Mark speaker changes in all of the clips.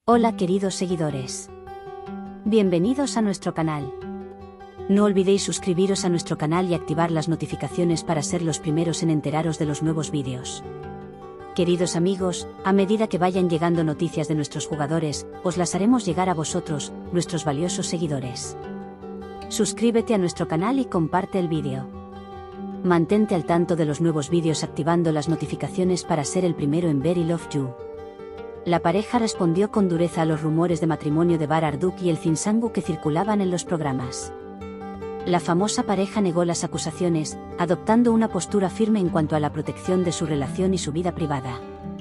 Speaker 1: Hola queridos seguidores. Bienvenidos a nuestro canal. No olvidéis suscribiros a nuestro canal y activar las notificaciones para ser los primeros en enteraros de los nuevos vídeos. Queridos amigos, a medida que vayan llegando noticias de nuestros jugadores, os las haremos llegar a vosotros, nuestros valiosos seguidores. Suscríbete a nuestro canal y comparte el vídeo. Mantente al tanto de los nuevos vídeos activando las notificaciones para ser el primero en ver y love you. La pareja respondió con dureza a los rumores de matrimonio de Bar Arduk y el Finsangu que circulaban en los programas. La famosa pareja negó las acusaciones, adoptando una postura firme en cuanto a la protección de su relación y su vida privada.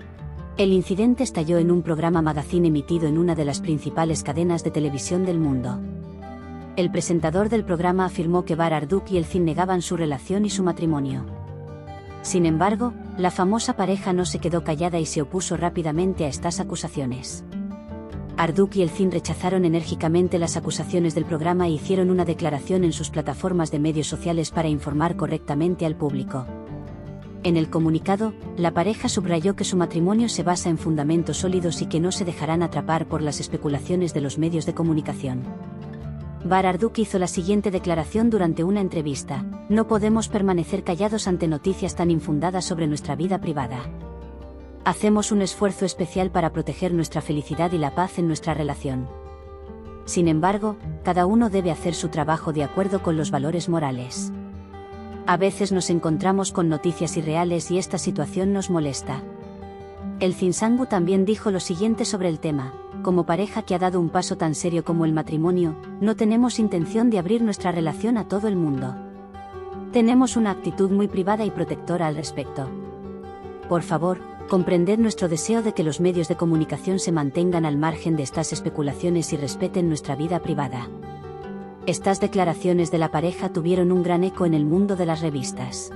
Speaker 1: El incidente estalló en un programa magazine emitido en una de las principales cadenas de televisión del mundo. El presentador del programa afirmó que Bar Arduk y el Fin negaban su relación y su matrimonio. Sin embargo, la famosa pareja no se quedó callada y se opuso rápidamente a estas acusaciones. Arduk y el Fin rechazaron enérgicamente las acusaciones del programa e hicieron una declaración en sus plataformas de medios sociales para informar correctamente al público. En el comunicado, la pareja subrayó que su matrimonio se basa en fundamentos sólidos y que no se dejarán atrapar por las especulaciones de los medios de comunicación. Bar Arduk hizo la siguiente declaración durante una entrevista: "No podemos permanecer callados ante noticias tan infundadas sobre nuestra vida privada. Hacemos un esfuerzo especial para proteger nuestra felicidad y la paz en nuestra relación. Sin embargo, cada uno debe hacer su trabajo de acuerdo con los valores morales. A veces nos encontramos con noticias irreales y esta situación nos molesta". El Finsangu también dijo lo siguiente sobre el tema: "Como pareja que ha dado un paso tan serio como el matrimonio, no tenemos intención de abrir nuestra relación a todo el mundo. Tenemos una actitud muy privada y protectora al respecto. Por favor, comprended nuestro deseo de que los medios de comunicación se mantengan al margen de estas especulaciones y respeten nuestra vida privada". Estas declaraciones de la pareja tuvieron un gran eco en el mundo de las revistas.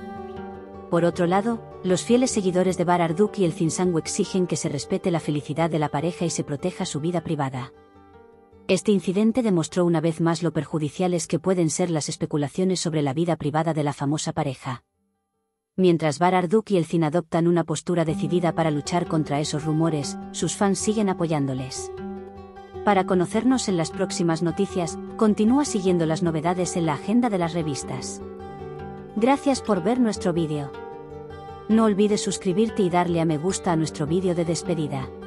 Speaker 1: Por otro lado, los fieles seguidores de Bar Arduk y el Finsangu exigen que se respete la felicidad de la pareja y se proteja su vida privada. Este incidente demostró una vez más lo perjudiciales que pueden ser las especulaciones sobre la vida privada de la famosa pareja. Mientras Bar Arduk y el Fin adoptan una postura decidida para luchar contra esos rumores, sus fans siguen apoyándoles. Para conocernos en las próximas noticias, continúa siguiendo las novedades en la agenda de las revistas. Gracias por ver nuestro vídeo. No olvides suscribirte y darle a me gusta a nuestro vídeo de despedida.